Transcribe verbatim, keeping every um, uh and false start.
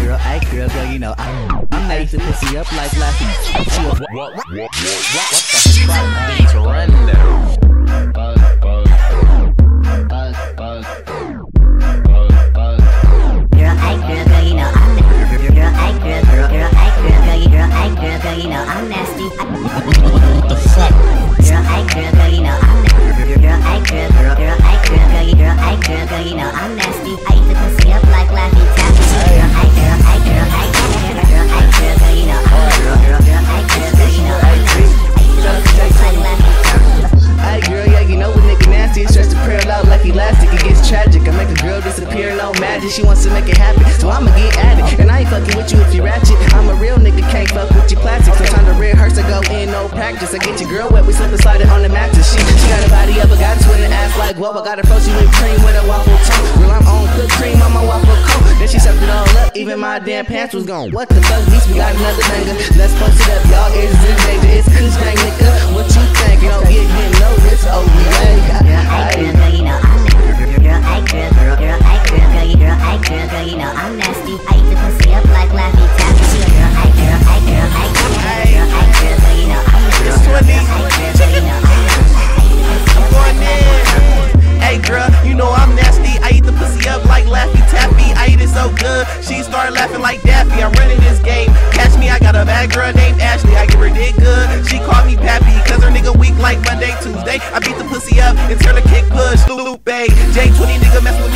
girl, ay girl, girl, you know I, I eat the pussy up like Laffy. What, what, what, what, what, what the fuck? Bitch, run now. Buzz, buzz, buzz, buzz, buzz, buzz. Girl, ay girl, girl, you know I'm nasty. Girl, ay girl, girl, girl, ay girl, girl, you girl, ay girl, girl, you know I'm nasty. What the fuck? Girl, ay girl, girl, you know I'm nasty. Girl, ay girl, girl, girl, ay girl, girl, you girl, ay girl, girl, you know I'm nasty. I eat the pussy up like Laffy Taffy. Girl, ay girl, ay girl, ay girl, girl, ay girl, girl, you know I'm nasty. Girl, girl, ay girl, girl, you know I'm nasty. I eat the pussy up like Laffy Taffy. Ay girl, yeah, you know what nigga nasty. It stretch the prayer out like elastic. It gets tragic. I make a girl disappear, no magic. She wants to make it happen, so I'ma get at it. And I ain't fucking with you if you ratchet. I'm a real nigga, can't fuck with you plastic. Sometimes the rehearse I go in, no practice. I get your girl wet, we slip and slide it on the mattress. She, she got a body up, I got a twin and ass like whoa. I got her frozen with cream with a waffle tongue. Girl, I'm on good cream on my waffle cone. Then she sucked it all up, even my damn pants was gone. What the fuck, beast? We got another banger. Let's post it up, y'all. It's in danger. It's Kush Gang, nigga. What you think? You don't get hit, no, it's oh yeah. Girl, ay girl, girl, you know I'm nasty. Girl, ay girl, girl, girl, ay girl, girl, you girl, ay girl, girl, you know I'm nasty. I eat the pussy up like Laffy Taffy. Girl, ay girl, ay girl, ay girl, girl, ay girl, girl, you know I'm nasty. It's twenty. Ay girl, girl, you know I'm nasty. I eat the pussy up like Laffy Taffy. Hey girl, you know I'm nasty. I eat the pussy up like Laffy Taffy. I eat it so good, she started laughing like Daffy. I'm running this game, catch me. I got a bad girl named Ashley. I give her dick good, she called me Pappy. Cause her nigga weak like Monday, Tuesday. I beat the pussy up and turn the kick push. Lupe, J twenty nigga messing with